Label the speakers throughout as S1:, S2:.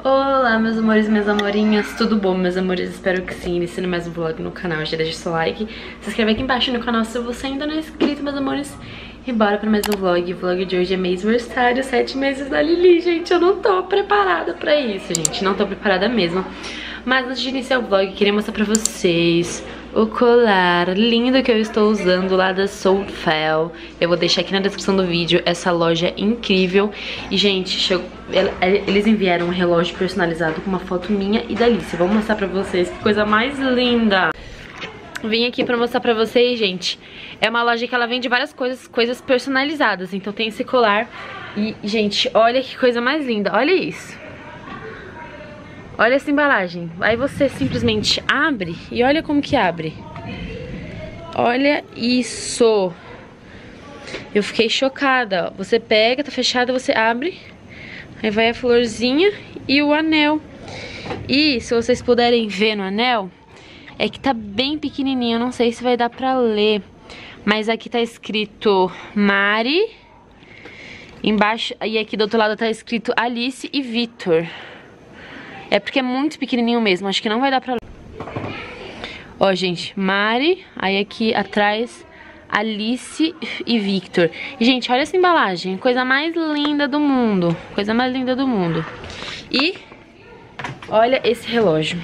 S1: Olá, meus amores e minhas amorinhas, tudo bom, meus amores? Espero que sim, iniciando mais um vlog no canal. Já deixa seu like, se inscreve aqui embaixo no canal se você ainda não é inscrito, meus amores. E bora pra mais um vlog. O vlog de hoje é mêsversário, 7 meses da Lili. Gente, eu não tô preparada pra isso, gente, não tô preparada mesmo. Mas antes de iniciar o vlog, queria mostrar pra vocês o colar lindo que eu estou usando lá da Soulfel. Eu vou deixar aqui na descrição do vídeo essa loja incrível. E, gente, eles enviaram um relógio personalizado com uma foto minha e da Alice. Vou mostrar pra vocês que coisa mais linda. Vim aqui pra mostrar pra vocês, gente. É uma loja que ela vende várias coisas personalizadas. Então tem esse colar. E, gente, olha que coisa mais linda. Olha isso. Olha essa embalagem. Aí você simplesmente abre e olha como que abre. Olha isso. Eu fiquei chocada. Você pega, tá fechada, você abre. Aí vai a florzinha e o anel. E se vocês puderem ver no anel, é que tá bem pequenininho. Eu não sei se vai dar pra ler. Mas aqui tá escrito Mari. Embaixo, e aqui do outro lado tá escrito Alice e Victor. É porque é muito pequenininho mesmo, acho que não vai dar pra ler. Ó, gente, Mari, aí aqui atrás Alice e Victor. E, gente, olha essa embalagem, coisa mais linda do mundo. Coisa mais linda do mundo. E olha esse relógio.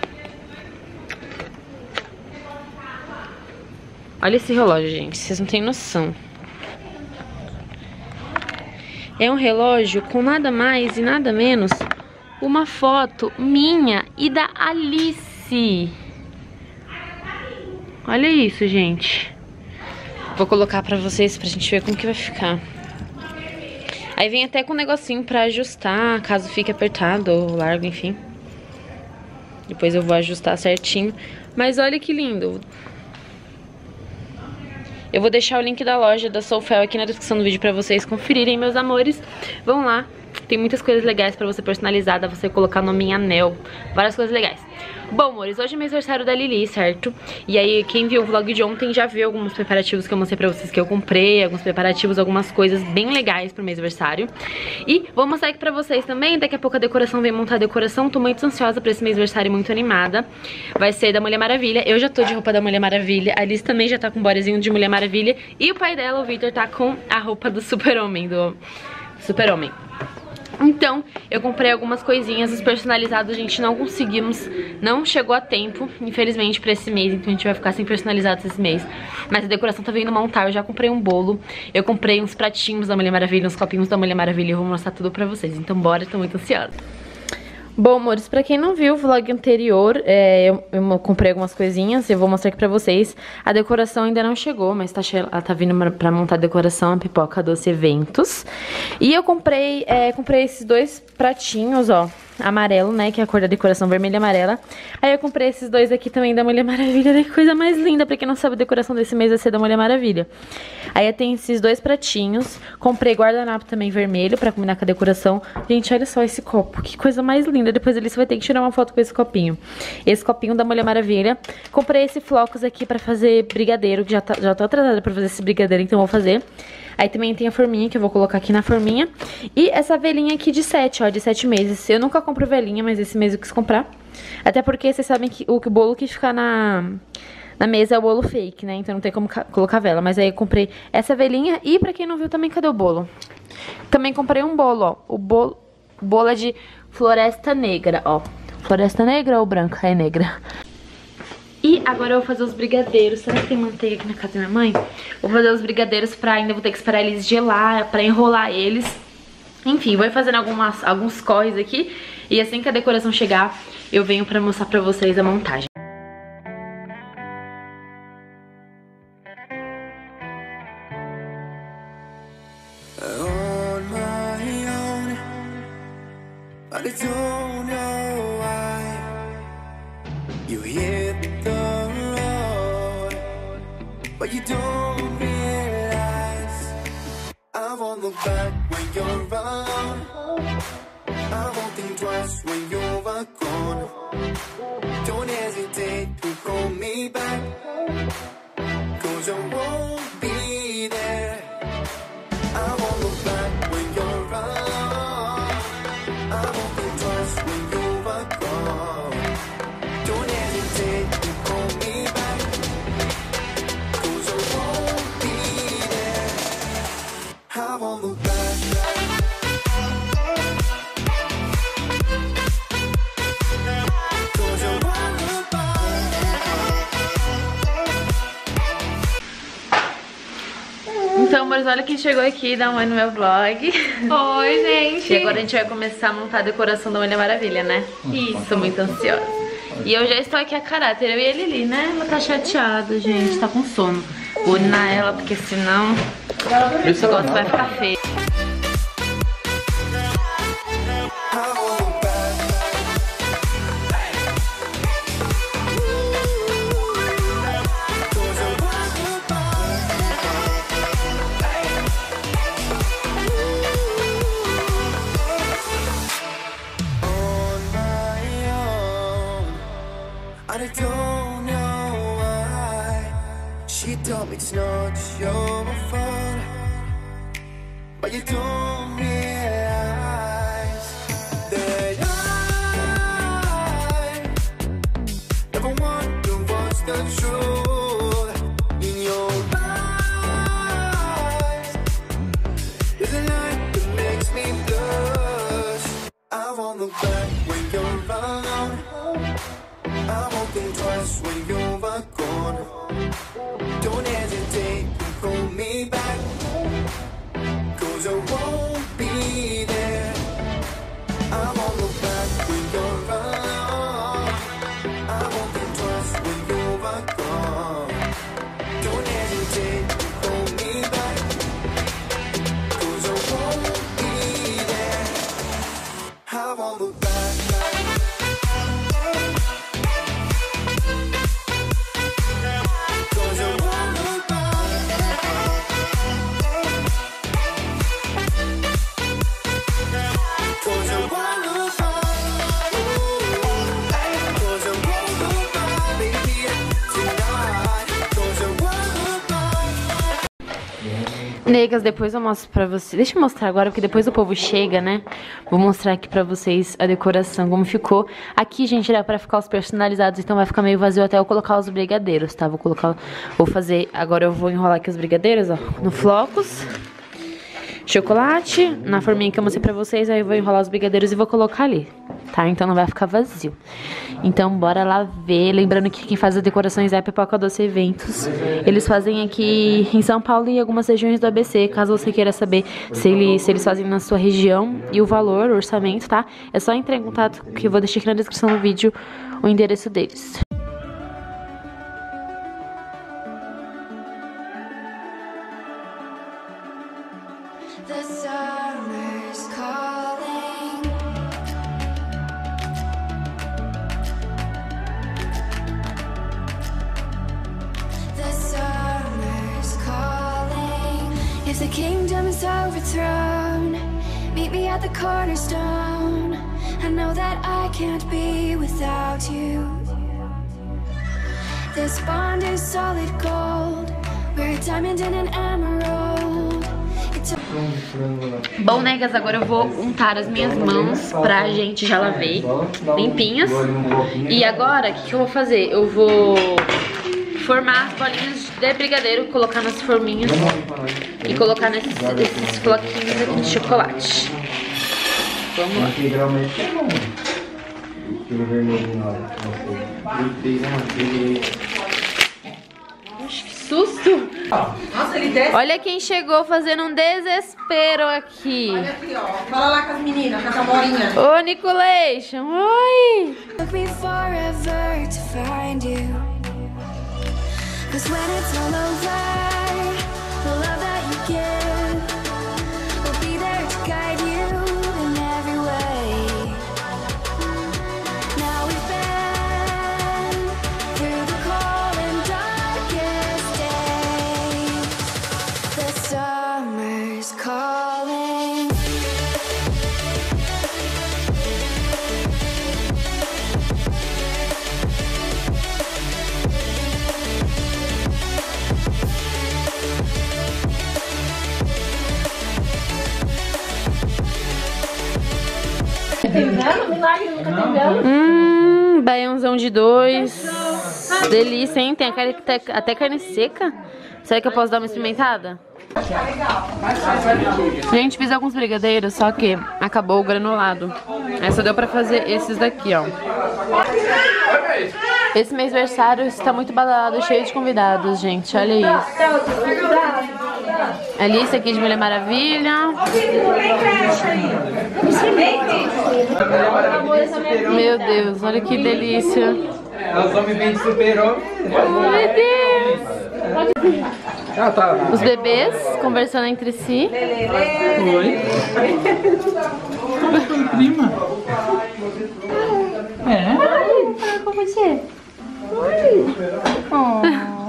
S1: Olha esse relógio, gente, vocês não têm noção. É um relógio com nada mais e nada menos uma foto minha e da Alice. Olha isso, gente. Vou colocar pra vocês, pra gente ver como que vai ficar. Aí vem até com um negocinho pra ajustar, caso fique apertado ou largo, enfim. Depois eu vou ajustar certinho. Mas olha que lindo. Eu vou deixar o link da loja da Soulfel aqui na descrição do vídeo pra vocês conferirem, meus amores. Vamos lá. Tem muitas coisas legais pra você personalizar, dá você colocar nome em anel, várias coisas legais. Bom, amores, hoje é mêsversário da Lili, certo? E aí, quem viu o vlog de ontem já viu alguns preparativos que eu mostrei pra vocês que eu comprei, alguns preparativos, algumas coisas bem legais pro mêsversário. E vou mostrar aqui pra vocês também, daqui a pouco a decoração vem montar a decoração, tô muito ansiosa pra esse mêsversário, muito animada. Vai ser da Mulher Maravilha, eu já tô de roupa da Mulher Maravilha, a Alice também já tá com um bodezinho de Mulher Maravilha, e o pai dela, o Victor, tá com a roupa do Super-Homem, Então, eu comprei algumas coisinhas, os personalizados a gente não conseguimos, não chegou a tempo, infelizmente, pra esse mês, então a gente vai ficar sem personalizados esse mês. Mas a decoração tá vindo montar, eu já comprei um bolo, eu comprei uns pratinhos da Mulher Maravilha, uns copinhos da Mulher Maravilha, eu vou mostrar tudo pra vocês, então bora, tô muito ansiosa. Bom, amores, pra quem não viu o vlog anterior, eu comprei algumas coisinhas, eu vou mostrar aqui pra vocês. A decoração ainda não chegou, mas ela tá vindo pra montar a decoração, a Pipoca Doce Eventos. E eu comprei esses dois pratinhos, ó, amarelo, né, que é a cor da decoração, vermelha e amarela. Aí eu comprei esses dois aqui também da Mulher Maravilha, que coisa mais linda, pra quem não sabe, a decoração desse mês vai ser da Mulher Maravilha. Aí eu tenho esses dois pratinhos, comprei guardanapo também vermelho pra combinar com a decoração. Gente, olha só esse copo, que coisa mais linda, depois ali você vai ter que tirar uma foto com esse copinho. Esse copinho da Mulher Maravilha. Comprei esse flocos aqui pra fazer brigadeiro, que já tô atrasada pra fazer esse brigadeiro, então eu vou fazer. Aí também tem a forminha, que eu vou colocar aqui na forminha. E essa velhinha aqui de 7, ó, de 7 meses. Eu nunca compro velhinha, mas esse mês eu quis comprar. Até porque vocês sabem que o bolo que fica na mesa é o bolo fake, né? Então não tem como colocar vela. Mas aí eu comprei essa velhinha. E pra quem não viu também, cadê o bolo? Também comprei um bolo, ó. O bolo é de floresta negra, ó. Floresta negra ou branca? É negra. E agora eu vou fazer os brigadeiros. Será que tem manteiga aqui na casa da minha mãe? Vou fazer os brigadeiros ainda vou ter que esperar eles gelar, pra enrolar eles. Enfim, vou fazendo alguns corres aqui. E assim que a decoração chegar, eu venho pra mostrar pra vocês a montagem.
S2: But you don't realize I won't look back when you're around. I won't think twice when you're gone. Don't hesitate to call me back, 'cause I won't be there. I won't look back when you're around. I won't think twice when
S1: amores, olha quem chegou aqui, dá um oi no meu vlog.
S3: Oi, gente.
S1: E agora a gente vai começar a montar a decoração da Mulher Maravilha, né? Isso. Tô muito ansiosa. E eu já estou aqui a caráter, eu e a Lili, né? Ela tá chateada, gente, tá com sono. Vou urinar ela, porque senão o negócio vai ficar feio.
S2: I don't know why she told me it's not your fault, but you don't realize that I never wonder what's the truth in your eyes. There's a light that makes me blush. I won't look back when you're alone. I won't think twice when you're gone. Don't hesitate to call me back, 'cause I won't be there. I won't look back when you're alone. I won't think twice when you're gone. Don't hesitate to call me back, 'cause I won't be there. I won't look back.
S1: Negas, depois eu mostro pra vocês. Deixa eu mostrar agora, porque depois o povo chega, né? Vou mostrar aqui pra vocês a decoração, como ficou. Aqui, gente, dá pra ficar os personalizados, então vai ficar meio vazio até eu colocar os brigadeiros, tá? Vou fazer, agora eu vou enrolar aqui os brigadeiros, ó, no flocos. Chocolate, na forminha que eu mostrei pra vocês, aí eu vou enrolar os brigadeiros e vou colocar ali, tá? Então não vai ficar vazio. Então bora lá ver. Lembrando que quem faz as decorações é a Pipoca Doce Eventos. Eles fazem aqui em São Paulo e algumas regiões do ABC. Caso você queira saber se eles fazem na sua região e o valor, o orçamento, tá? É só entrar em contato, que eu vou deixar aqui na descrição do vídeo o endereço deles.
S4: The summer's calling. The summer's calling. If the kingdom is overthrown, meet me at the cornerstone. I know that I can't be without you. This bond is solid gold. We're a diamond and an emerald.
S1: Bom, negas, agora eu vou untar as minhas mãos pra gente, já lavei, limpinhas. E agora, o que eu vou fazer? Eu vou formar as bolinhas de brigadeiro, colocar nas forminhas e colocar nesses floquinhos aqui de chocolate. Vamos lá. Que susto!
S3: Nossa, ele desce.
S1: Olha quem chegou fazendo um desespero aqui.
S3: Olha aqui, ó. Fala lá com as meninas, com essa bolinha.
S1: Ô, Nicolation, oi!
S4: Took me forever to find you. 'Cause when it's all over, the love that you give will be there to guide you in every way. Now we've been through the cold and darkest days. The summer's calling.
S1: Baiãozão de 2. Delícia, hein? Tem até carne seca. Será que eu posso dar uma experimentada? Gente, fiz alguns brigadeiros, só que acabou o granulado. Aí só deu pra fazer esses daqui, ó. Esse mêsversário está muito badalado, cheio de convidados, gente. Olha isso. Alice aqui de Mulher Maravilha. Meu Deus, olha que delícia.
S5: Ela só me vende super-homem.
S1: Meu Deus. Os bebês conversando entre si.
S5: Oi. Prima. É?
S3: Com você.
S1: Oh,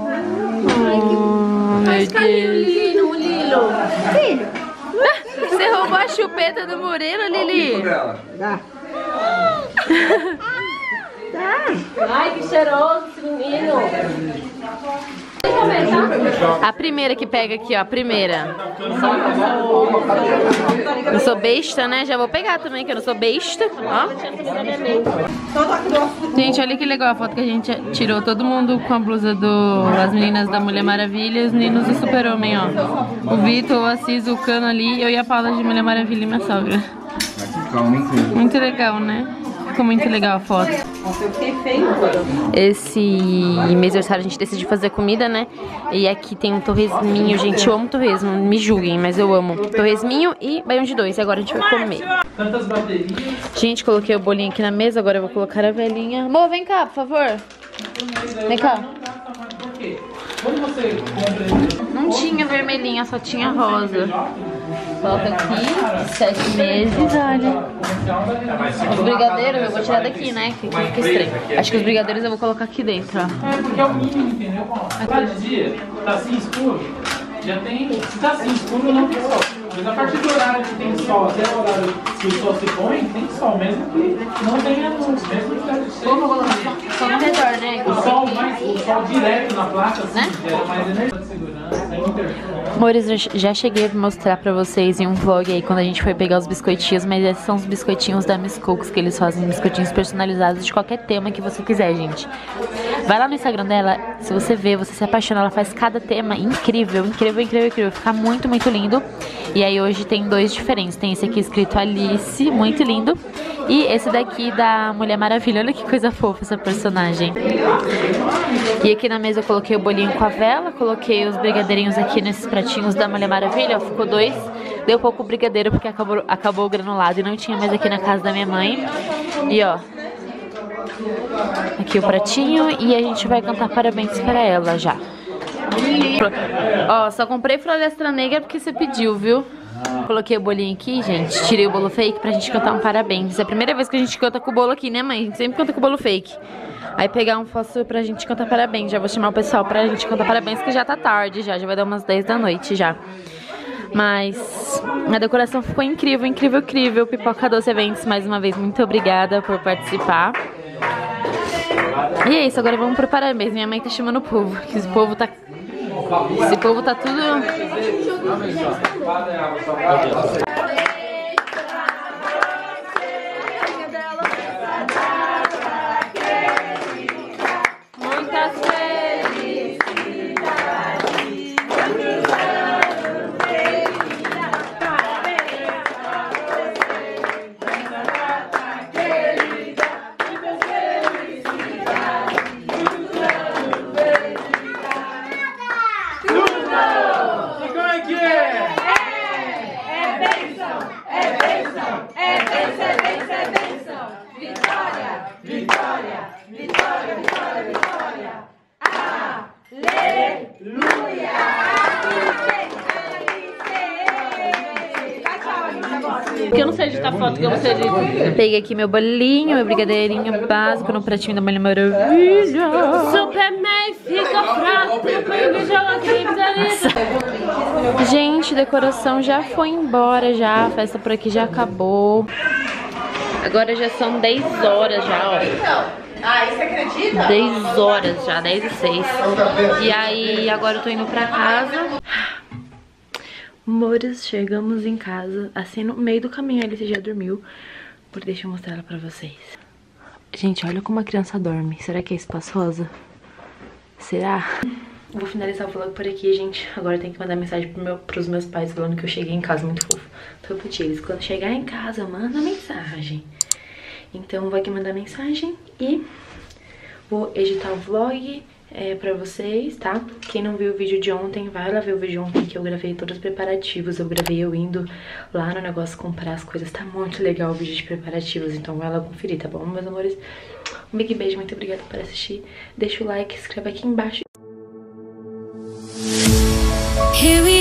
S1: meu Deus.
S3: O Lilo. Filho.
S1: Você roubou a chupeta do Murilo, Lili?
S3: Dá.
S1: Ai, que cheiroso esse menino. A primeira que pega aqui, ó, a primeira. Eu sou besta, né? Já vou pegar também, que eu não sou besta. Ó. Gente, olha que legal a foto que a gente tirou. Todo mundo com a blusa das meninas da Mulher Maravilha e os meninos do Super-Homem, ó. O Vitor, o Assis, o Cano ali, eu e a Paula de Mulher Maravilha e minha sogra. Muito legal, né? Ficou muito legal a foto. Esse mês de aniversário a gente decidiu fazer comida, né? E aqui tem um torresminho, gente. Eu amo torresmo, me julguem, mas eu amo. Torresminho e baião de dois. E agora a gente vai comer. Gente, coloquei o bolinho aqui na mesa. Agora eu vou colocar a velhinha. Amor, vem cá, por favor. Vem cá. Não tinha vermelhinha, só tinha rosa. Coloca aqui, 7 meses, olha. Os brigadeiros eu vou tirar daqui, né? Que fica estranho. Acho que os brigadeiros eu vou colocar aqui dentro, ó.
S5: É, porque é o mínimo, entendeu? Cada dia, tá assim escuro, já tem... Se tá assim escuro, não tem sol. Mas a partir do horário que tem sol, até o horário que o sol se põe, tem sol, mesmo que não tenha luz, mesmo que deve ser.
S1: Só no redor, né?
S5: O sol direto na placa, assim, né? Gera mais energia de segurança, interfone.
S1: Amores, eu já cheguei a mostrar pra vocês em um vlog aí quando a gente foi pegar os biscoitinhos, mas esses são os biscoitinhos da Miss Cooks, que eles fazem biscoitinhos personalizados de qualquer tema que você quiser, gente. Vai lá no Instagram dela, se você ver, você se apaixona, ela faz cada tema incrível, incrível, incrível, incrível. Fica muito, muito lindo. E aí hoje tem 2 diferentes, tem esse aqui escrito Alice, muito lindo, e esse daqui da Mulher Maravilha. Olha que coisa fofa essa personagem. E aqui na mesa eu coloquei o bolinho com a vela, coloquei os brigadeirinhos aqui nesses pratinhos da Mulher Maravilha, ó, ficou 2. Deu pouco brigadeiro porque acabou o granulado e não tinha mais aqui na casa da minha mãe. E ó, aqui o pratinho e a gente vai cantar parabéns para ela já. Ó, só comprei Floresta Negra porque você pediu, viu? Coloquei o bolinho aqui, gente. Tirei o bolo fake pra gente cantar um parabéns. É a primeira vez que a gente canta com o bolo aqui, né, mãe? A gente sempre canta com o bolo fake. Aí pegar um fósforo pra gente cantar parabéns. Já vou chamar o pessoal pra gente cantar parabéns, que já tá tarde já vai dar umas 10 da noite já. Mas a decoração ficou incrível, incrível, incrível. Pipoca Doce Eventos, mais uma vez, muito obrigada por participar. E é isso, agora vamos pro parabéns. Minha mãe tá chamando o povo, que esse povo tá tudo... Que eu não sei editar foto, que eu não sei editar. Peguei aqui meu bolinho, meu brigadeirinho básico no pratinho da Mulher Maravilha. Superman fica fraco. Gente, decoração já foi embora já. A festa por aqui já acabou. Agora já são 10 horas já, ó.
S3: Ah, você acredita?
S1: 10 horas já, 10h06. E aí, agora eu tô indo pra casa. Amores, chegamos em casa. Assim, no meio do caminho, a Alice já dormiu. Deixa eu mostrar ela pra vocês. Gente, olha como a criança dorme. Será que é espaçosa? Será? Vou finalizar o vlog por aqui, gente. Agora eu tenho que mandar mensagem pros meus pais falando que eu cheguei em casa muito fofo. Tô pra eles, quando chegar em casa, manda mensagem. Então vou aqui mandar mensagem e vou editar o vlog. pra vocês, tá? Quem não viu o vídeo de ontem, vai lá ver o vídeo de ontem que eu gravei todos os preparativos. Eu gravei eu indo lá no negócio comprar as coisas. Tá muito legal o vídeo de preparativos, então vai lá conferir, tá bom, meus amores? Um big beijo, muito obrigada por assistir. Deixa o like, se inscreve aqui embaixo.
S4: Here we